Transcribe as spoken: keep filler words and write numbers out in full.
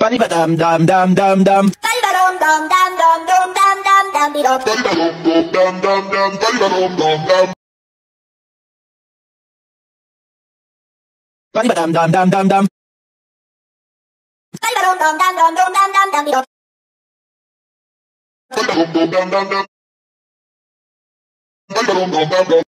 Ba ba dum dum dum dum dum. Ba ba dum dum dum dum dum dum dum dum dee dum. Ba ba dum dum dum dum dum. Ba ba dum dum dum. Ba ba dum dum dum dum dum. Ba ba dum dum dum dum dum dum dum dum dee dum. Ba ba dum dum dum dum dum. Ba ba dum dum dum dum.